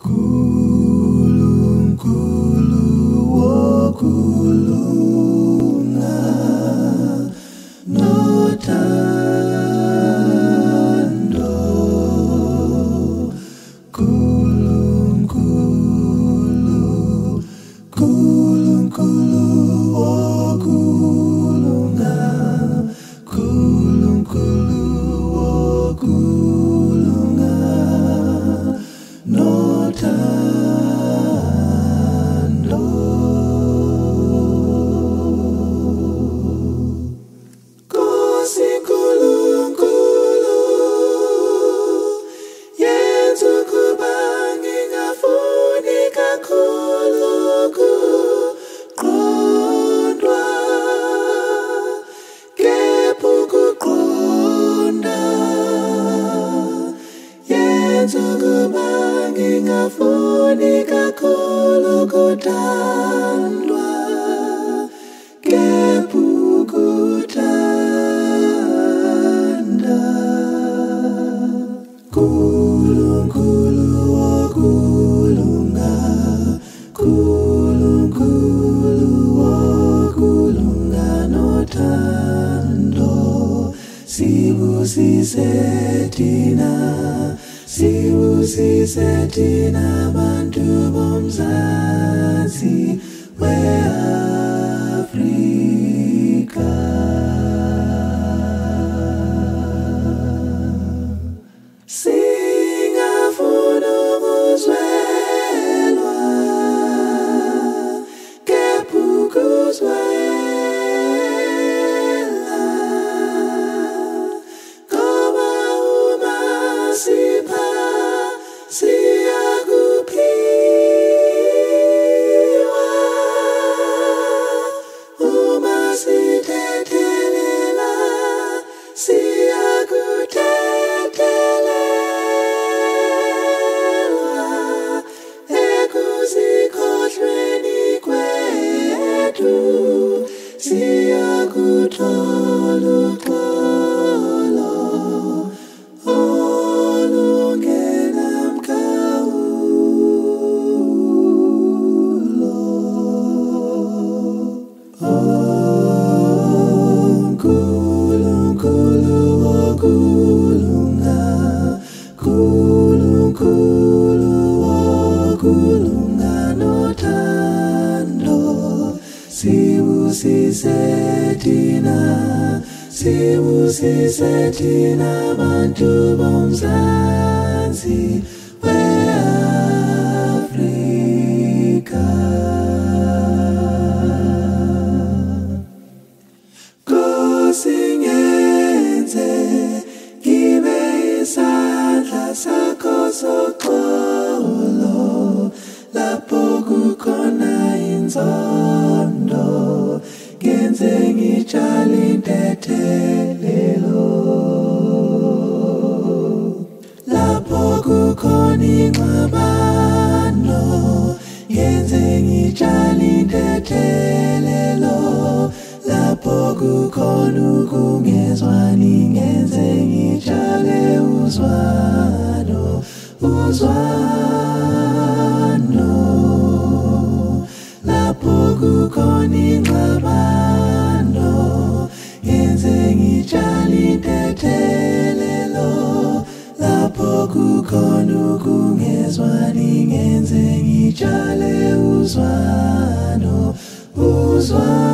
Nkulunkulu wokulunga nothando, Nkulunkulu wokulunga, Nkulunkulu wokulunga nothando. Nkosi Nkulunkulu, yenza ukuba ngingafuni kakhulu ukuqondwa, kepha ukuqonda. Yenza ukuba ngingafuni kakhulu ukuthandwa, kepha ukuthanda. Nkulunkulu wokulunga, Nkulunkulu wokulunga nothando, sibusise thina, sibusise thina bantu bomzansi we-Afrika. Singafuna ukuzwelwa, kepha ukuzwela, ngoba uma sipha siyakuphiwa, uma sithethelela siyakuthethelelwa, ekuzikhohlweni kwethu siyakuthola uxolo olungenamkhawulo. Nkulunkulu wokulunga, Nkulunkulu wokulunga nothando, sibusise thina, sibusise thina bantu bomzansi we-Afrika. Nkosi ngenze ngibe isandla sakho soxolo, lapho kukhona inzondo, ngenze ngitshale intethelelo, lapho kukhona ingxabano, ngenze ngitshale intethelelo, lapho kukhona ukungezwani, ngenze ngitshale uzwano, uzwano, lapho kukhona ingxabano, ngenze ngitshale intethelelo, lapho kukhona ukungezwani, ngenze ngitshale uzwano, uzwano.